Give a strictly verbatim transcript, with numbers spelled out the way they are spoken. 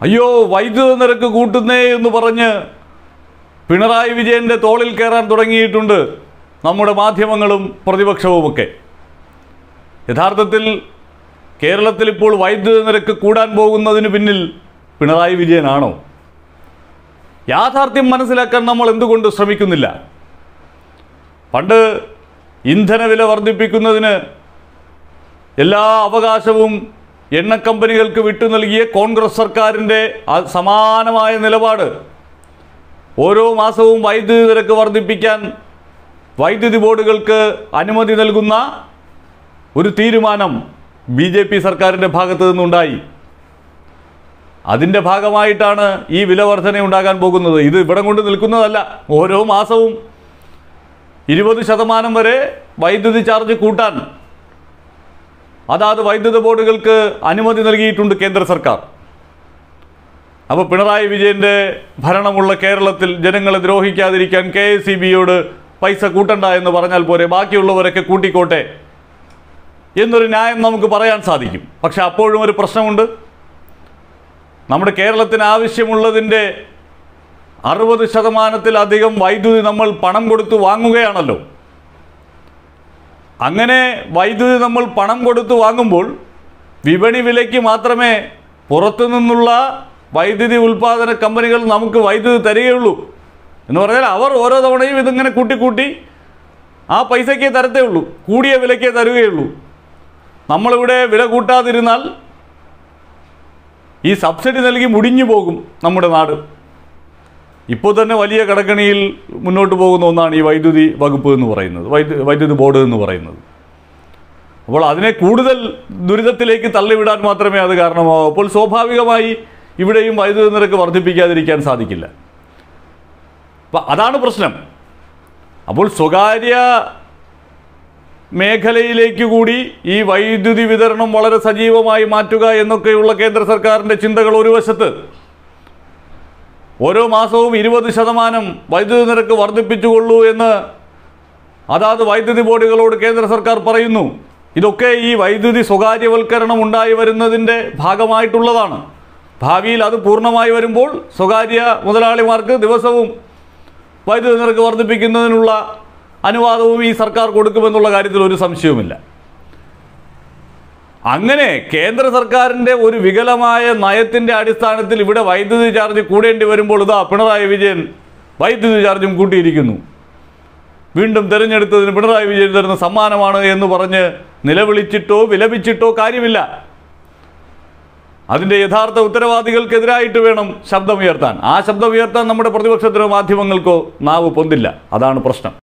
അയ്യോ വൈദ്യുത നിരക്ക് കൂട്ടുന്നേ എന്ന് പറഞ്ഞ് പിണറായി വിജയൻ്റെ തോളിൽ കയറാൻ തുടങ്ങിയിട്ടുണ്ട് നമ്മുടെ മാധ്യമങ്ങളും പ്രതിപക്ഷവുമൊക്കെ. യഥാർത്ഥത്തിൽ കേരളത്തിൽ ഇപ്പോൾ വൈദ്യുത നിരക്ക് കൂടാൻ പോകുന്നതിന് പിന്നിൽ പിണറായി വിജയനാണോ? യാഥാർത്ഥ്യം മനസ്സിലാക്കാൻ നമ്മൾ എന്തുകൊണ്ട് ശ്രമിക്കുന്നില്ല? പണ്ട് ഇന്ധനവില വർദ്ധിപ്പിക്കുന്നതിന് എല്ലാ അവകാശവും എണ്ണ കമ്പനികൾക്ക് വിട്ടു നൽകിയ കോൺഗ്രസ് സർക്കാരിൻ്റെ സമാനമായ നിലപാട് ഓരോ മാസവും വൈദ്യുതി നിരക്ക് വർദ്ധിപ്പിക്കാൻ വൈദ്യുതി ബോർഡുകൾക്ക് അനുമതി നൽകുന്ന ഒരു തീരുമാനം ബി ജെ പി സർക്കാരിൻ്റെ ഭാഗത്തു നിന്നുണ്ടായി. അതിൻ്റെ ഭാഗമായിട്ടാണ് ഈ വില വർധന ഉണ്ടാകാൻ പോകുന്നത്. ഇത് ഇവിടെ കൊണ്ട് നിൽക്കുന്നതല്ല. ഓരോ മാസവും ഇരുപത് ശതമാനം വരെ വൈദ്യുതി ചാർജ് കൂട്ടാൻ അതാത് വൈദ്യുത ബോർഡുകൾക്ക് അനുമതി നൽകിയിട്ടുണ്ട് കേന്ദ്ര സർക്കാർ. അപ്പോൾ പിണറായി വിജയൻ്റെ ഭരണമുള്ള കേരളത്തിൽ ജനങ്ങളെ ദ്രോഹിക്കാതിരിക്കാൻ കെ എസ് ഇ ബിയോട് പൈസ കൂട്ടണ്ട എന്ന് പറഞ്ഞാൽ പോരെ, ബാക്കിയുള്ളവരൊക്കെ കൂട്ടിക്കോട്ടെ എന്നൊരു ന്യായം നമുക്ക് പറയാൻ സാധിക്കും. പക്ഷെ അപ്പോഴും ഒരു പ്രശ്നമുണ്ട്. നമ്മുടെ കേരളത്തിന് ആവശ്യമുള്ളതിൻ്റെ അറുപത് ശതമാനത്തിലധികം വൈദ്യുതി നമ്മൾ പണം കൊടുത്ത് വാങ്ങുകയാണല്ലോ. അങ്ങനെ വൈദ്യുതി നമ്മൾ പണം കൊടുത്ത് വാങ്ങുമ്പോൾ വിപണി വിലയ്ക്ക് മാത്രമേ പുറത്തു നിന്നുള്ള വൈദ്യുതി ഉൽപ്പാദന കമ്പനികൾ നമുക്ക് വൈദ്യുതി തരികയുള്ളൂ. എന്ന് പറഞ്ഞാൽ അവർ ഓരോ തവണയും ഇതിങ്ങനെ കൂട്ടിക്കൂട്ടി ആ പൈസയ്ക്കേ തരത്തേ ഉള്ളൂ, കൂടിയ വിലയ്ക്കേ തരുകയുള്ളൂ. നമ്മളിവിടെ വില കൂട്ടാതിരുന്നാൽ ഈ സബ്സിഡി നൽകി മുടിഞ്ഞു പോകും നമ്മുടെ നാട്. ഇപ്പോൾ തന്നെ വലിയ കടക്കണിയിൽ മുന്നോട്ട് പോകുന്ന ഒന്നാണ് ഈ വൈദ്യുതി വകുപ്പ് എന്ന് പറയുന്നത്, വൈദ്യു വൈദ്യുതി ബോർഡ് എന്ന് പറയുന്നത്. അപ്പോൾ അതിനെ കൂടുതൽ ദുരിതത്തിലേക്ക് തള്ളിവിടാൻ മാത്രമേ അത് കാരണമാവൂ. അപ്പോൾ സ്വാഭാവികമായി ഇവിടെയും വൈദ്യുതി നിരക്ക് വർദ്ധിപ്പിക്കാതിരിക്കാൻ സാധിക്കില്ല. അപ്പം അതാണ് പ്രശ്നം. അപ്പോൾ സ്വകാര്യ മേഖലയിലേക്ക് കൂടി ഈ വൈദ്യുതി വിതരണം വളരെ സജീവമായി മാറ്റുക എന്നൊക്കെയുള്ള കേന്ദ്ര സർക്കാരിൻ്റെ ചിന്തകൾ ഒരു വശത്ത്, ഓരോ മാസവും ഇരുപത് ശതമാനം വൈദ്യുതി നിരക്ക് വർദ്ധിപ്പിച്ചുകൊള്ളൂ എന്ന് അതാത് വൈദ്യുതി ബോർഡുകളോട് കേന്ദ്ര സർക്കാർ പറയുന്നു. ഇതൊക്കെ ഈ വൈദ്യുതി സ്വകാര്യവൽക്കരണം ഉണ്ടായി വരുന്നതിൻ്റെ ഭാഗമായിട്ടുള്ളതാണ്. ഭാവിയിൽ അത് പൂർണ്ണമായി വരുമ്പോൾ സ്വകാര്യ മുതലാളിമാർക്ക് ദിവസവും വൈദ്യുതി നിരക്ക് വർദ്ധിപ്പിക്കുന്നതിനുള്ള അനുവാദവും ഈ സർക്കാർ കൊടുക്കുമെന്നുള്ള കാര്യത്തിൽ ഒരു സംശയവുമില്ല. അങ്ങനെ കേന്ദ്ര സർക്കാരിൻ്റെ ഒരു വികലമായ നയത്തിൻ്റെ അടിസ്ഥാനത്തിൽ ഇവിടെ വൈദ്യുതി ചാർജ് കൂടേണ്ടി വരുമ്പോൾ ഇതാ പിണറായി വിജയൻ വൈദ്യുതി ചാർജും കൂട്ടിയിരിക്കുന്നു. വീണ്ടും തിരഞ്ഞെടുത്തതിന് പിണറായി വിജയൻ തരുന്ന സമ്മാനമാണ് എന്ന് പറഞ്ഞ് നിലവിളിച്ചിട്ടോ വിലപിച്ചിട്ടോ കാര്യമില്ല. അതിൻ്റെ യഥാർത്ഥ ഉത്തരവാദികൾക്കെതിരായിട്ട് വേണം ശബ്ദമുയർത്താൻ. ആ ശബ്ദമുയർത്താൻ നമ്മുടെ പ്രതിപക്ഷത്തിനോ മാധ്യമങ്ങൾക്കോ നാവ് പൊന്തില്ല. അതാണ് പ്രശ്നം.